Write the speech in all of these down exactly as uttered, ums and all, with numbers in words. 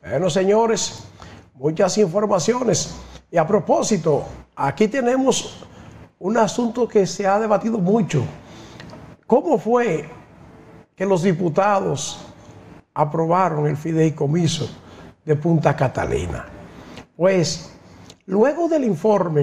Bueno, señores, muchas informaciones. Y a propósito, aquí tenemos un asunto que se ha debatido mucho. ¿Cómo fue que los diputados aprobaron el fideicomiso de Punta Catalina? Pues, luego del informe,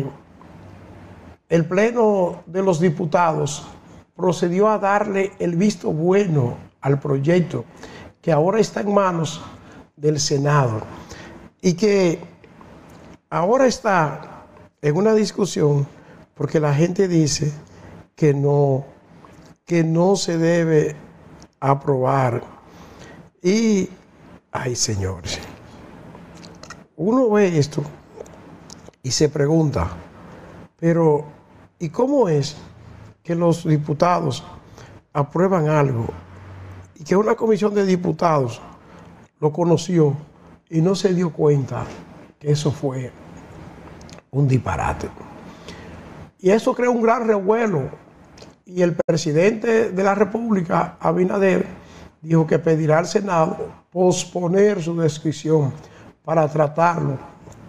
el Pleno de los Diputados procedió a darle el visto bueno al proyecto que ahora está en manos del Senado y que ahora está en una discusión porque la gente dice que no, que no se debe aprobar. Y, ay señores, uno ve esto y se pregunta, pero ¿y cómo es que los diputados aprueban algo y que una comisión de diputados lo conoció y no se dio cuenta que eso fue un disparate? Y eso crea un gran revuelo. Y el presidente de la República, Abinader, dijo que pedirá al Senado posponer su decisión para tratarlo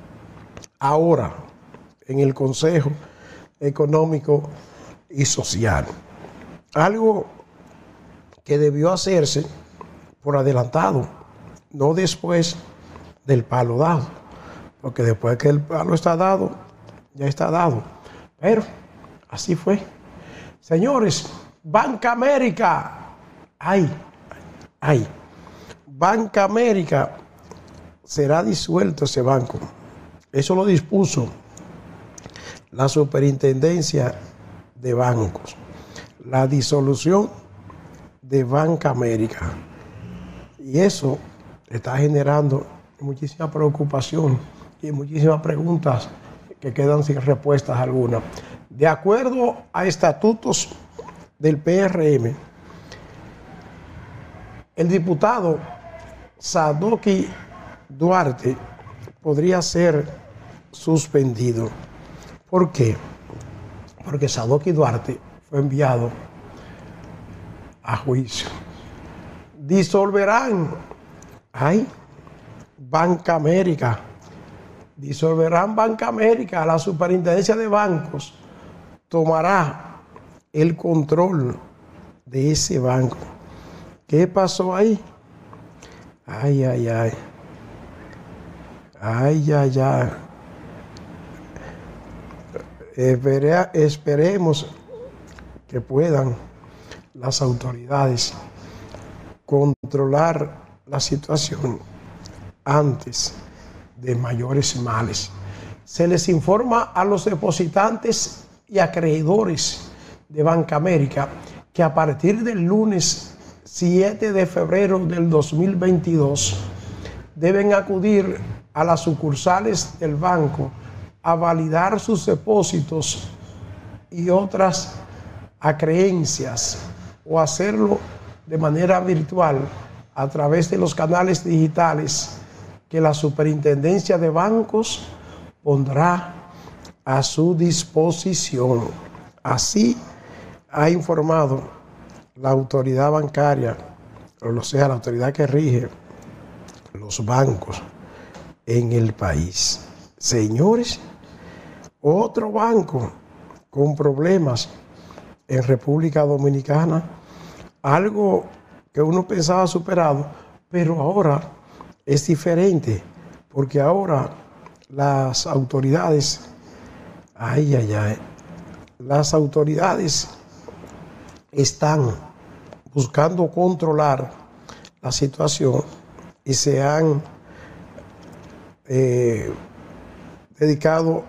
ahora en el Consejo Económico y Social. Algo que debió hacerse por adelantado, no después del palo dado, porque después que el palo está dado, ya está dado. Pero así fue. Señores, Banca América, ay, ay, Banca América, será disuelto ese banco. Eso lo dispuso la Superintendencia de Bancos. La disolución de Banca América. Y eso está generando muchísima preocupación y muchísimas preguntas que quedan sin respuestas alguna. De acuerdo a estatutos del P R M, el diputado Sadoki Duarte podría ser suspendido. ¿Por qué? Porque Sadoki Duarte fue enviado a juicio. Disolverán, ay, Banca América, disolverán Banca América, la Superintendencia de Bancos tomará el control de ese banco. ¿Qué pasó ahí? Ay, ay, ay. Ay, ay, ay. Espere, esperemos que puedan las autoridades controlar la situación antes de mayores males. Se les informa a los depositantes y acreedores de Banca América que a partir del lunes siete de febrero del dos mil veintidós deben acudir a las sucursales del banco a validar sus depósitos y otras acreencias o hacerlo de manera virtual a través de los canales digitales que la Superintendencia de Bancos pondrá a su disposición. Así ha informado la autoridad bancaria, o sea, la autoridad que rige los bancos en el país. Señores, otro banco con problemas en República Dominicana, algo que uno pensaba superado, pero ahora es diferente, porque ahora las autoridades, ay, ay, ay, las autoridades están buscando controlar la situación y se han eh, dedicado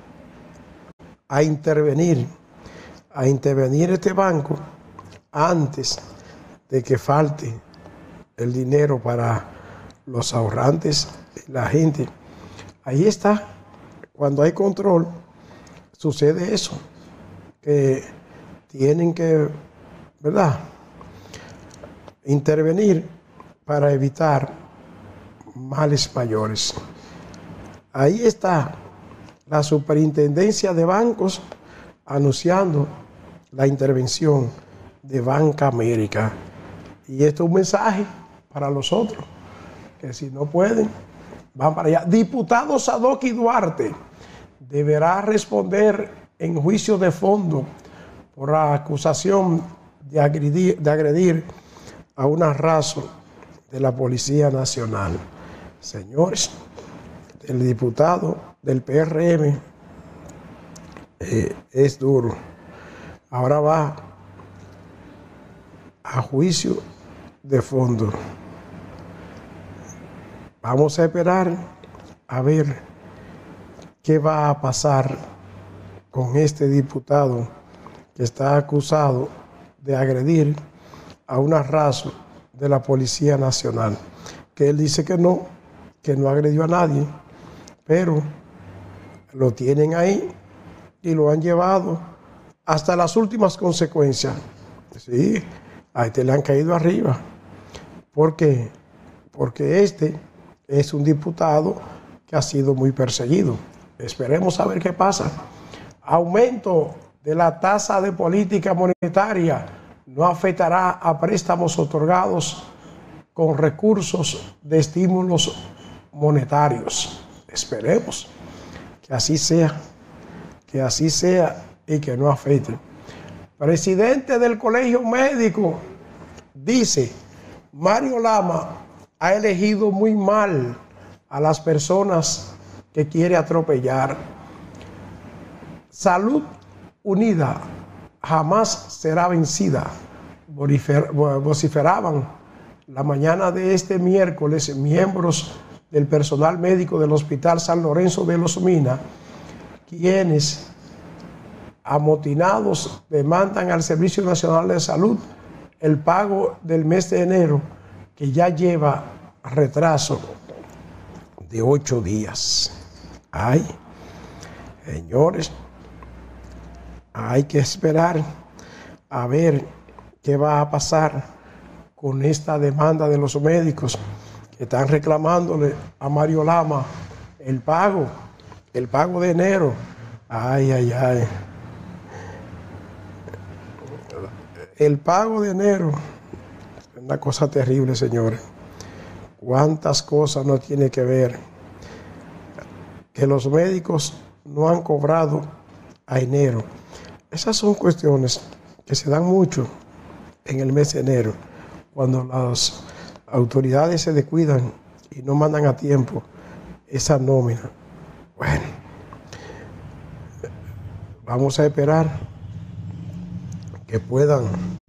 a intervenir, a intervenir este banco antes de que falte el dinero para los ahorrantes y la gente. Ahí está, cuando hay control, sucede eso, que tienen que, ¿verdad?, intervenir para evitar males mayores. Ahí está la Superintendencia de Bancos anunciando la intervención de Banca América. Y esto es un mensaje para los otros, que si no pueden, van para allá. Diputado Sadoki Duarte deberá responder en juicio de fondo por la acusación de agredir, de agredir a un arraso de la Policía Nacional. Señores, el diputado del P R M eh, es duro. Ahora va a juicio de fondo. Vamos a esperar a ver qué va a pasar con este diputado que está acusado de agredir a un arraso de la Policía Nacional, que él dice que no, que no agredió a nadie, pero lo tienen ahí y lo han llevado hasta las últimas consecuencias. Sí, a este le han caído arriba. ¿Por qué? Porque este es un diputado que ha sido muy perseguido. Esperemos a ver qué pasa. Aumento de la tasa de política monetaria no afectará a préstamos otorgados con recursos de estímulos monetarios. Esperemos que así sea, que así sea y que no afecte. Presidente del Colegio Médico dice: Mario Lama ha elegido muy mal a las personas que quiere atropellar. Salud Unida jamás será vencida, vociferaban la mañana de este miércoles miembros del personal médico del Hospital San Lorenzo de Los Minas, quienes amotinados demandan al Servicio Nacional de Salud el pago del mes de enero, que ya lleva retraso de ocho días. Ay, señores, hay que esperar a ver qué va a pasar con esta demanda de los médicos que están reclamándole a Mario Lama el pago, el pago de enero. Ay, ay, ay. El pago de enero es una cosa terrible, señores. ¿Cuántas cosas no tiene que ver? Que los médicos no han cobrado a enero. Esas son cuestiones que se dan mucho en el mes de enero, cuando las autoridades se descuidan y no mandan a tiempo esa nómina. Bueno, vamos a esperar que puedan,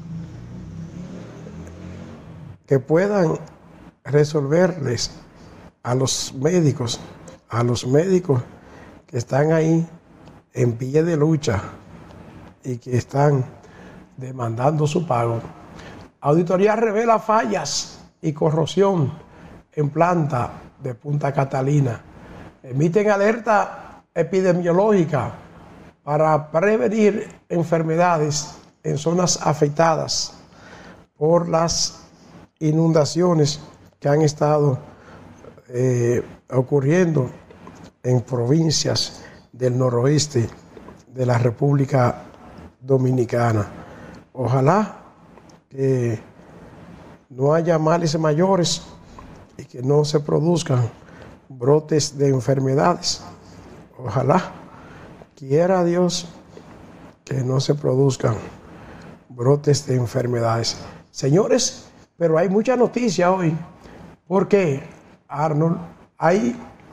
que puedan resolverles a los médicos, a los médicos que están ahí en pie de lucha y que están demandando su pago. Auditoría revela fallas y corrosión en planta de Punta Catalina. Emiten alerta epidemiológica para prevenir enfermedades en zonas afectadas por las inundaciones que han estado eh, ocurriendo en provincias del noroeste de la República Dominicana. Ojalá que no haya males mayores y que no se produzcan brotes de enfermedades. Ojalá, quiera Dios, que no se produzcan brotes de enfermedades. Señores, pero hay mucha noticia hoy, porque, Arnold, hay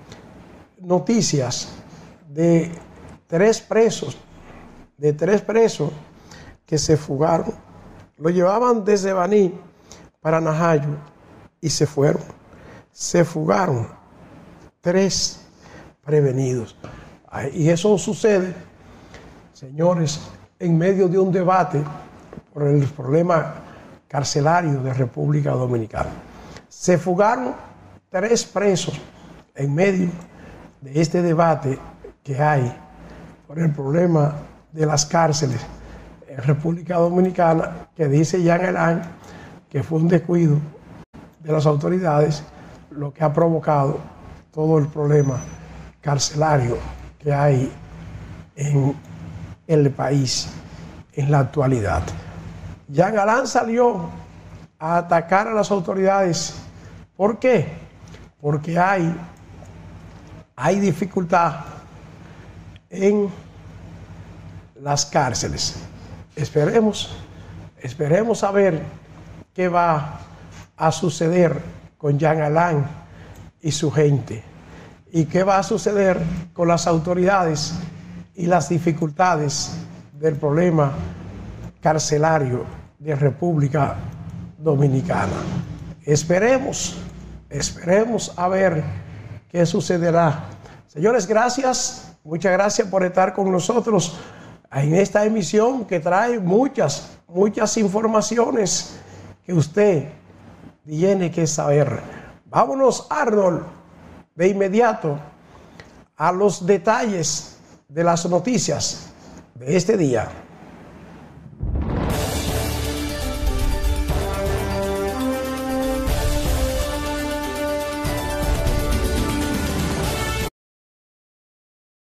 noticias de tres presos, de tres presos que se fugaron. Lo llevaban desde Baní para Najayo y se fueron. Se fugaron tres prevenidos. Y eso sucede, señores, en medio de un debate por el problema carcelario de República Dominicana. Se fugaron tres presos en medio de este debate que hay por el problema de las cárceles en República Dominicana, que dice Jean Alain que fue un descuido de las autoridades lo que ha provocado todo el problema carcelario que hay en el país en la actualidad. Jean Alain salió a atacar a las autoridades. ¿Por qué? Porque hay hay dificultad en las cárceles. Esperemos, esperemos a ver qué va a suceder con Jean Alain y su gente, y qué va a suceder con las autoridades y las dificultades del problema carcelario de República Dominicana. Esperemos, esperemos a ver qué sucederá. Señores, gracias, muchas gracias por estar con nosotros en esta emisión que trae muchas, muchas informaciones que usted tiene que saber. Vámonos, Arnold, de inmediato a los detalles de las noticias de este día.